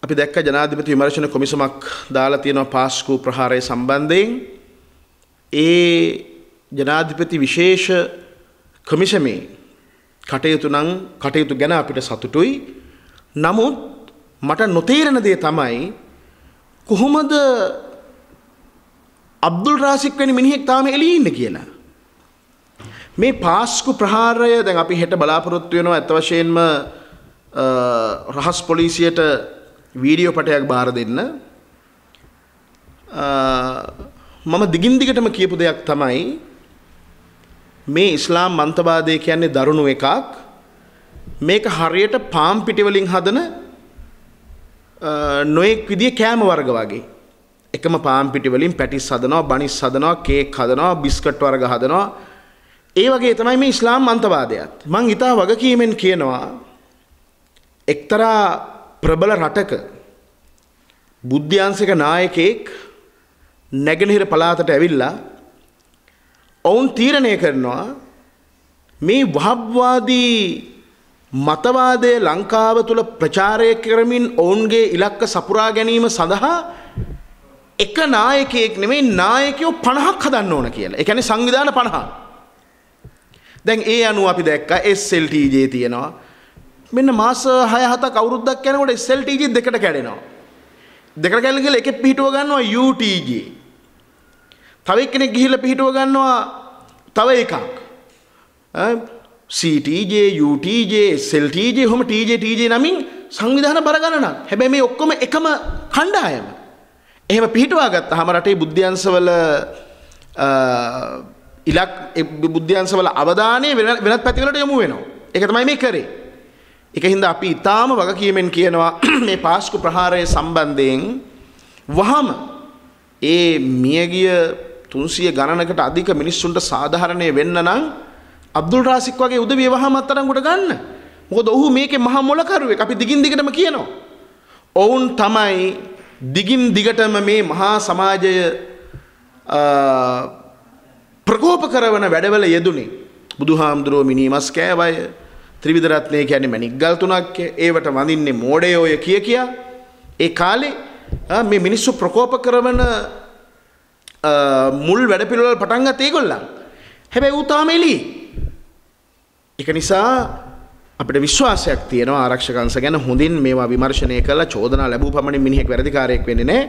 අපි දැක්ක ජනාධිපති විමර්ශන කොමිසමක් දාලා තියෙනවා පාස්කු ප්‍රහාරය සම්බන්ධයෙන්. ඒ ජනාධිපති විශේෂ කොමිසමේ කටයුතු ගැන අපිට සතුටුයි. නමුත් මට නොතේරෙන දේ තමයි කොහොමද අබ්දුල් රාසික් වැනි මිනිහෙක් තාම එළියේ ඉන්නේ කියලා. මේ පාස්කු ප්‍රහාරය දැන් අපි හෙට බලාපොරොත්තු වෙනවා අත් වශයෙන්ම රහස් පොලිසියට වීඩියෝ පටයක් බාර දෙන්න. මම දිගින් දිගටම කියපු දෙයක් තමයි මේ ඉස්ලාම් මන්තවාදය කියන්නේ දරුණු එකක්. මේක හරියට පාම් පිටි වලින් හදන නොයෙක් විදිය කෑම වර්ග වගේ. එකම පාම් පිටි වලින් පැටිස් හදනවා, බනිස් හදනවා, කේක් හදනවා, බිස්කට් වර්ග හදනවා. ඒ වගේ තමයි මේ ඉස්ලාම් මන්තවාදයත්. මං හිතා වගකීමෙන් කියනවා එක්තරා ප්‍රබල රටක බුද්ධ්‍යංශික නායකයෙක් නැගෙනහිර පළාතට ඇවිල්ලා ඔවුන් තීරණය කරනවා මේ වහබ්වාදී මතවාදය ලංකාව තුළ ප්‍රචාරය කරමින් ඔවුන්ගේ ඉලක්ක සපුරා ගැනීම සඳහා එක නායකයෙක් නෙමෙයි නායකයෝ 50ක් හදන්න ඕන කියලා. ඒ කියන්නේ සංවිධාන 50ක්. දැන් ඒ අනුව අපි දැක්කා SLTJ තියෙනවා. මෙන්න මාස 6-7ක් අවුරුද්දක් යනකොට SLTJ දෙකට කැඩෙනවා. දෙකට කැඩලා ගිහලා එකෙක් පිහිටුව ගන්නවා UTJ. තව එක්කෙනෙක් ගිහිල්ලා පිහිටුව ගන්නවා තව එකක්. CTJ, UTJ, SLTJ, ඔහොම TJ නමින් සංවිධාන බර ගණනක්. හැබැයි මේ ඔක්කොම එකම කණ්ඩායම. එහෙම පිහිටුවා ගත්තාම රටේ බුද්ධ්‍යංශවල බුද්ධ්‍යංශවල අවධානය වෙනත් පැතිවලට යොමු වෙනවා. ඒක තමයි මේ කරේ. ඒකින්ද අපි ඊටාම වගකීමෙන් කියනවා මේ පාස්කු ප්‍රහාරය සම්බන්ධයෙන් වහම ඒ මියගිය 300 ගණනකට අධික මිනිස්සුන්ට සාධාරණේ වෙන්න නම් අබ්දුල් රාසික් වගේ උදවිය වහම අත්අඩංගුවට ගන්න. මොකද ඔහු මේකේ මහා මොලකරුවෙක්. අපි දිගින් දිගටම කියනවා. ඔවුන් තමයි දිගින් දිගටම මේ මහා සමාජය ප්‍රකෝප කරන වැඩවල යෙදුනේ. බුදුහාමුදුරුවෝ මිනිමස් කෑවය, ත්‍රිවිධ රත්නය කියන්නේ මණික් ගල් තුනක්, ඒවට වඳින්නේ මෝඩයෝය කියා. ඒ කාලේ මේ මිනිස්සු ප්‍රකෝප කරන මුල් වැඩපිළිවෙල පටන් ගත්ත ඒගොල්ලන්. හැබැයි ඌ තාම එළියේ. ඒක නිසා අපිට විශ්වාසයක් තියෙනවා ආරක්ෂක අංශ ගැන හොඳින් මේවා විමර්ශනය කරලා චෝදනා ලැබූ පමණින් මිනිහෙක් වැරදිකාරයෙක් වෙන්නේ නැහැ.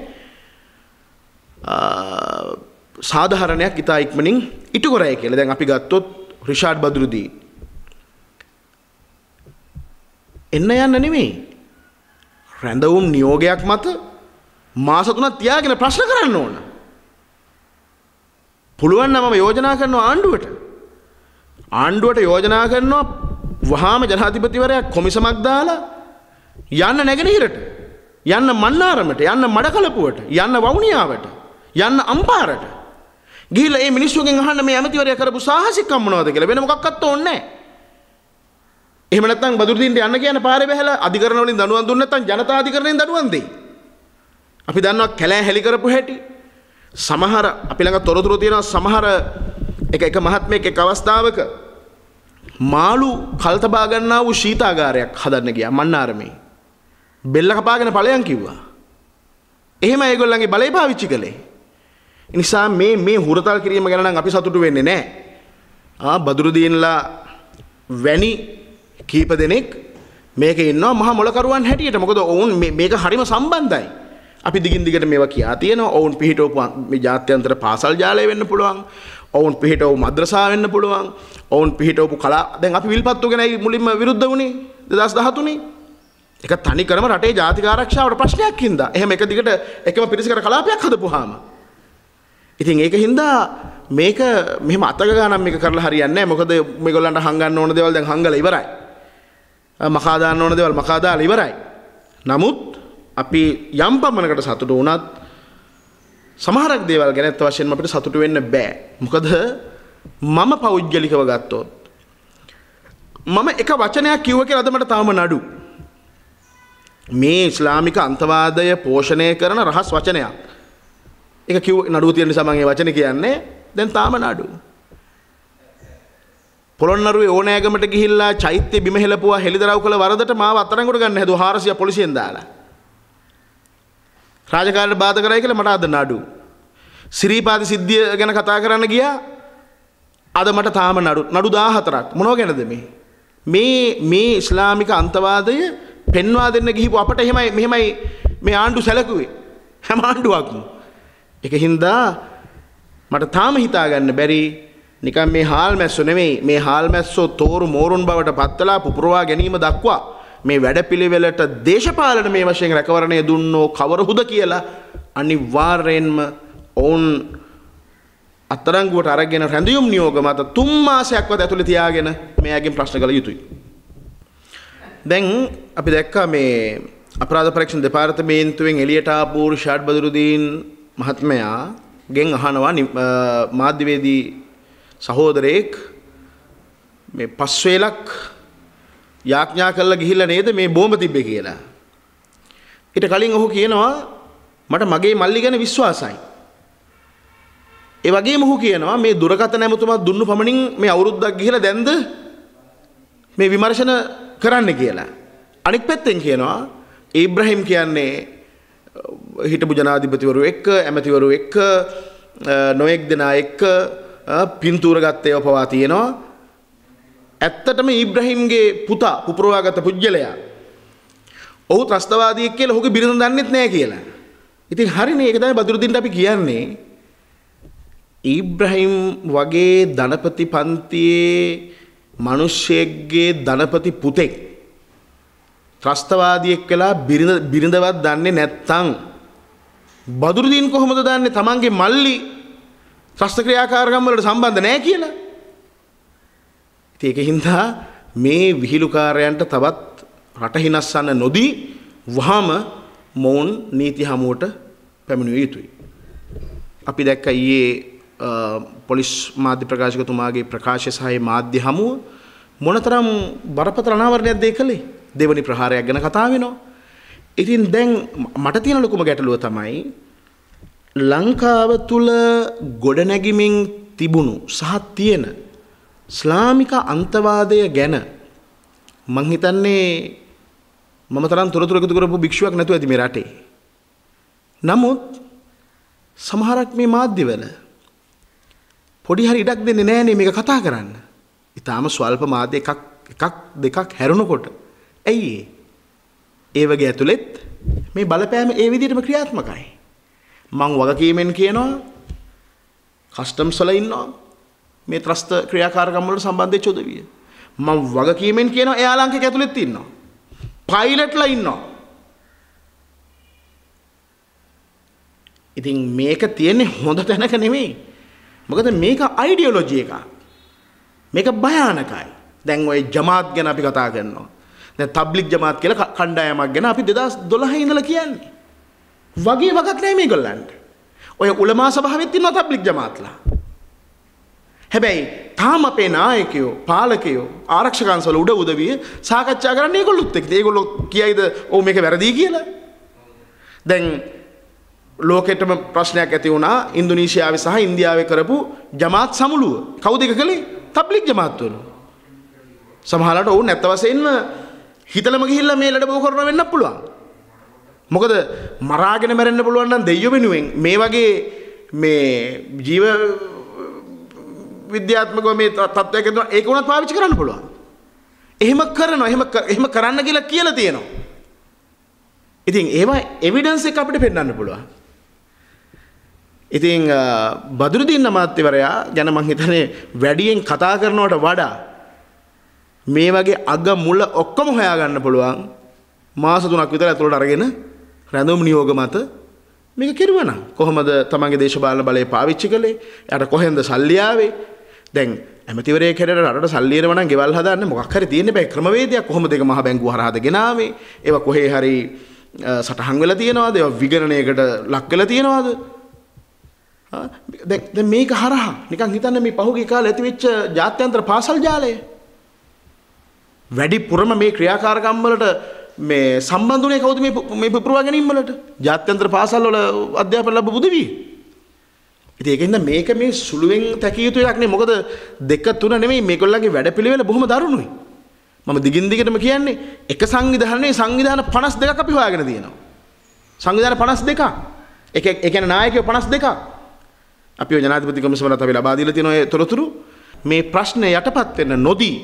සාධාරණයක් ඉතා ඉක්මනින් ඉටු කරයි කියලා. දැන් අපි ගත්තොත් රිෂාඩ් බදුරුදීන් එන්න යන්න නෙමෙයි. රැඳවුම් නියෝගයක් මත මාස 3ක් තියාගෙන ප්‍රශ්න කරන්න ඕන. පුළුවන් නම් මම යෝජනා කරනවා ආණ්ඩුවට යෝජනා කරනවා වහාම ජනාධිපතිවරයා කොමිසමක් දාලා යන්න නැගෙනහිරට, යන්න මන්නාරමට, යන්න මඩකලපුවට, යන්න වවුනියාවට, යන්න අම්පාරට ගිහිල්ලා මේ මිනිස්සුගෙන් අහන්න මේ ඇමතිවරයා කරපු සාහසිකම් මොනවද කියලා. වෙන මොකක්වත් ඕනේ නැහැ. එහෙම නැත්නම් බදුරුදීන්ට යන්න කියන පාරේ බහැලා අධිකරණ වලින් දනුවම් දුන්නේ නැත්නම් ජනතා අධිකරණයෙන් දනුවම් දෙයි. අපි දන්නවා කැලෑ හෙලි කරපු හැටි. සමහර අපි ළඟ තොරතුරු තියෙනවා සමහර එක මහත්මයෙක් එක් අවස්ථාවක මාළු කල්තබා ගන්නා වූ ශීතාගාරයක් හදන්න ගියා මන්නාරමේ. බෙල්ල කපාගෙන ඵලයන් කිව්වා. එහෙම ඒගොල්ලන්ගේ බලය පාවිච්චි කළේ. ඒ නිසා මේ හුරතල් කිරීම ගැන නම් අපි සතුටු වෙන්නේ නැහැ. බදුරුදීන්ලා වැනි කීප දෙනෙක් මේකේ ඉන්නවා මහා මොලකරුවන් හැටියට. මොකද ඔවුන් මේක හරිම සම්බන්ධයි. අපි දිගින් දිගට මේවා කියා තියෙනවා. ඔවුන් පිහිටවපු මේ ජාත්‍යන්තර පාසල් ජාලය වෙන්න පුළුවන්. ඔවුන් පිහිටවපු මද්‍රසා වෙන්න පුළුවන්. ඔවුන් පිහිටවපු කලා දැන් අපි විල්පත්තු ගැනයි මුලින්ම විරුද්ධ වුණේ 2013 ඒක තනි කරම රටේ ජාතික ආරක්ෂාවට ප්‍රශ්නයක් හින්දා. එහෙම එක දිගට එකම පිරිසකට කලාපයක් හදපුවාම. ඉතින් ඒක හින්දා මේක මෙහෙම අතක ගානම් මේක කරලා හරියන්නේ නැහැ. මොකද මේගොල්ලන්ට හංගන්න ඕන දේවල් දැන් හංගලා ඉවරයි. මකා දාන්න ඕන දේවල් මකා දාලා ඉවරයි. නමුත් අපි යම් පමණකට සතුටු වුණත් සමහරක් දේවල් ගැන අත් වශයෙන්ම අපිට සතුටු වෙන්න බෑ. මොකද මම පෞද්ගලිකව ගත්තොත් මම එක වචනයක් කිව්ව කියලා අද මට තාම නඩු. මේ ඉස්ලාමික අන්තවාදය පෝෂණය කරන රහස් වචනයක්. ඒක කිව්ව නඩුව තියෙන නිසා මම මේ වචනේ කියන්නේ. දැන් තාම නඩු. පොළොන්නරුවේ ඕනෑගමට ගිහිල්ලා චෛත්‍ය බිම හෙලපුවා හෙලිදරව් කළ වරදට මාව අත්අඩංගුවට ගන්න හැදුවා 400 පොලිසියෙන් දාලා. රාජකාරියට බාධා කරයි කියලා මට අද නඩු. සිරිපාද සිද්ධිය ගැන කතා කරන්න ගියා. අද මට තාම නඩු 14ක්. මොනව ගැනද මේ ඉස්ලාමික අන්තවාදය පෙන්වා දෙන්න ගිහිපු අපට මෙහෙමයි මේ ආණ්ඩු සැලකුවේ. හැම ආණ්ඩුවක්ම. ඒකින්ද මට තාම හිතා ගන්න බැරි නිකන් මේ හාල් මැස්සෝ නෙමෙයි මේ හාල් මැස්සෝ තෝරු මෝරුන් බවට පත්වලා පුපුරවා ගැනීම දක්වා මේ වැඩපිළිවෙලට දේශපාලන මේ වශයෙන් රැකවරණය දුන්නෝ කවරහුද කියලා අනිවාර්යෙන්ම ඔවුන් අත්අඩංගුවට අරගෙන රැඳියුම් නියෝග මත 3 මාසයක්වත් ඇතුළේ තියාගෙන මෙයාගෙන් ප්‍රශ්න කළ යුතුයි. දැන් අපි දැක්කා මේ අපරාධ පරීක්ෂණ දෙපාර්තමේන්තුවෙන් එළියට ආපු රිෂාඩ් බදුරුදීන් මහත්මයා ගෙන් අහනවා මාධ්‍යවේදී සහෝදරයෙක් මේ පස්වේලක් යාඥා කරලා ගිහිල්ලා නේද මේ බෝම්බ තිබ්බේ කියලා. ඊට කලින් ඔහු කියනවා මට මගේ මල්ලි ගැන විශ්වාසයි. ඒ වගේම ඔහු කියනවා මේ දුරකථන ඇමතුමක් දුන්නු පමණින් මේ අවුරුද්දක් ගිහිලා දැන්ද මේ විමර්ශන කරන්න කියලා. අනික් පැත්තෙන් කියනවා ඉබ්‍රහීම් කියන්නේ හිටපු ජනාධිපතිවරු එක්ක ඇමතිවරු එක්ක නොයෙක් දෙනා එක්ක පින්තූර ගත්තේව පවා තියෙනවා. ඇත්තටම ඉබ්‍රහීම්ගේ පුතා පුපුරවාගත පුජ්‍යලයා ඔහු ත්‍රස්තවාදියෙක් කියලා ඔහුගේ බිරිඳ දන්නෙත් නැහැ කියලා. ඉතින් හරිනේ ඒක තමයි බදුරුදින්ට අපි කියන්නේ. ඉබ්‍රහීම් වගේ ධනපති පන්තියේ මිනිස්සෙක්ගේ ධනපති පුතෙක් ත්‍රස්තවාදියෙක් වෙලා බිරිඳවත් දන්නේ නැත්තම් බදුරුදීන් කොහොමද දන්නේ තමන්ගේ මල්ලි ත්‍රස්ත ක්‍රියාකාරකම් වලට සම්බන්ධ නැහැ කියලා? ඒකින්ද මේ විහිළුකාරයන්ට තවත් රට හිනස්සන්න නොදී වහම මොවුන් නීති හමුවට පැමිණිය යුතුයි. අපි දැක්ක ඊයේ පොලිස් මාධ්‍ය ප්‍රකාශකතුමාගේ ප්‍රකාශය සහ මාධ්‍ය හමුව මොනතරම් බරපතල අනාවරණයක්ද ඒ කළේ? දෙවනි ප්‍රහාරයක් ගැන කතා වෙනවා. ඉතින් දැන් මට තියෙන ලොකුම ගැටලුව තමයි ලංකාව තුල ගොඩනැගිමින් තිබුණු සහ තියෙන ඉස්ලාමික අන්තවාදය ගැන මං හිතන්නේ මම තරම් තොරතුරු එකතු කරපු භික්ෂුවක් නැතුව ඇති මේ රටේ. නමුත් සමහරක් මේ මාධ්‍යවල පොඩි හරි ඉඩක් දෙන්නේ නැහනේ මේක කතා කරන්න. ඊටාම ස්වල්ප මාධ්‍ය එකක් දෙකක් හැරුණකොට ඇයි ඒ වගේ ඇතුළෙත් මේ බලපෑම ඒ විදිහටම ක්‍රියාත්මකයි. මං වගකීමෙන් කියනවා කස්ටම්ස් වල ඉන්නවා මේ ත්‍රස්ත ක්‍රියාකාරකම් වලට සම්බන්ධ වෙච්ච උදවිය. මම වගකීමෙන් කියනවා එයාලා අංකක ඇතුළෙත් ඉන්නවා. පයිලට්ලා ඉන්නවා. ඉතින් මේක තියෙන්නේ හොඳ තැනක නෙමෙයි. මොකද මේක අයිඩියොලොජි එකක්. මේක භයානකයි. දැන් ওই ජමාත් ගැන අපි කතා කරනවා. දැන් තබ්ලිග් ජමාත් කියලා කණ්ඩායමක් ගැන අපි 2012 ඉඳලා කියන්නේ. වගේ වගක් නැහැ මේගොල්ලන්ට. ඔය උලමා සභාවෙත් ඉන්නවා තබ්ලිග් ජමාත්ලා. හැබැයි තාම අපේ නායකයෝ පාලකයෝ ආරක්ෂකයන්සල උඩ උදවිය සාකච්ඡා කරන්නේ ඒගොල්ලොත් එක්ක. ඒගොල්ලෝ කියයිද ඔව් මේක වැරදි කියලා? දැන් ලෝකෙටම ප්‍රශ්නයක් ඇති වුණා ඉන්දුනීසියාවේ සහ ඉන්දියාවේ කරපු ජමාත් සමුළුව. කවුද ඒක කළේ? තබ්ලිග් ජමාත් වල. සමහරවිට ඔවුන් නැත්ත වශයෙන්ම හිතලම ගිහිල්ලා මේ ලඩ බෝ කරන වෙන්න පුළුවන්. මොකද මරාගෙන මැරෙන්න පුළුවන් නම් දෙයියෝ වෙනුවෙන් මේ වගේ මේ ජීව විද්‍යාත්මකව මේ තත්ත්වයක ඉඳලා ඒක උනත් පාවිච්චි කරන්න පුළුවන්. එහෙම කරනවා එහෙම කරන්න කියලා තියෙනවා. ඉතින් ඒවා එවිඩන්ස් එක අපිට පෙන්නන්න පුළුවන්. ඉතින් බදුරුදීන් අමාත්‍යවරයා ගැන මං හිතන්නේ වැඩියෙන් කතා කරනවට වඩා මේ වගේ අග මුල ඔක්කොම හොයාගන්න පුළුවන් මාස 3ක් විතර ඇතුළට අරගෙන රැඳුම් නියෝග මත මේක කෙරුවා නම් කොහොමද තමන්ගේ දේශපාලන බලය පාවිච්චි කළේ? යාට කොහෙන්ද සල්ලි ආවේ? දැන් ඇමතිවරයෙක් හැටියට රටට සල්ලි එනවා නම් ගෙවල් හදාන්න මොකක් හරි තියෙන්න බෑ ක්‍රමවේදයක්. කොහොමද ඒක මහ බැංකුව හරහාද ගෙනාවේ? ඒවා කොහේ හරි සටහන් වෙලා තියෙනවද? ඒවා විගණනයකට ලක් වෙලා තියෙනවද? දැන් මේක හරහා නිකන් හිතන්න මේ පහුගිය කාලේ ඇති වෙච්ච ජාත්‍යන්තර පාසල් ජාලය වැඩිපුරම මේ ක්‍රියාකාරකම් වලට මේ සම්බන්ධුනේ කවුද මේ පුපුරවා ගැනීම වලට? ජාත්‍යන්තර පාසල් වල අධ්‍යාපන ලැබපු උදවිය. ඉතින් ඒකින්ද මේක මේ සුළුවෙන් තැකිය යුතු එකක් නෙමෙයි. මොකද 2 3 නෙමෙයි මේගොල්ලන්ගේ වැඩපිළිවෙල බොහොම දරුණුයි. මම දිගින් දිගටම කියන්නේ එක සංවිධානයේ සංවිධාන 52ක් අපි හොයාගෙන තියෙනවා. සංවිධාන 52ක්. ඒ කියන්නේ නායකයෝ 52ක්. අපිව ජනාධිපති කොමිසමට අපි ලබා දීලා තියෙන ඒ තොරතුරු මේ ප්‍රශ්නේ යටපත් වෙන්න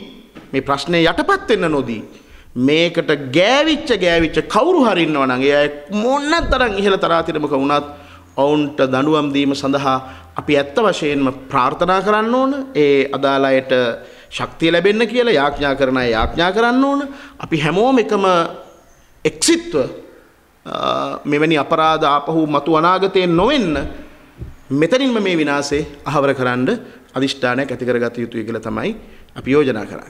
නොදී මේකට ගෑවිච්ච කවුරු හරි ඉන්නවා නම් ඒ අය මොනතරම් ඉහළ තරාතිරමක වුණත් ඔවුන්ට දඬුවම් දීම සඳහා අපි ඇත්ත වශයෙන්ම ප්‍රාර්ථනා කරන්න ඕන. ඒ අදාළ අයට ශක්තිය ලැබෙන්න කියලා යාඥා කරන අය යාඥා කරන්න ඕන. අපි හැමෝම එකම එක්සිත්ව මෙවැනි අපරාධ ආපහු මතු අනාගතයේ නොවෙන්න මෙතනින්ම මේ විනාශේ අහවර කරන්න අදිෂ්ඨානයක් ඇති කරගත යුතුයි කියලා තමයි අපි යෝජනා කරන්නේ.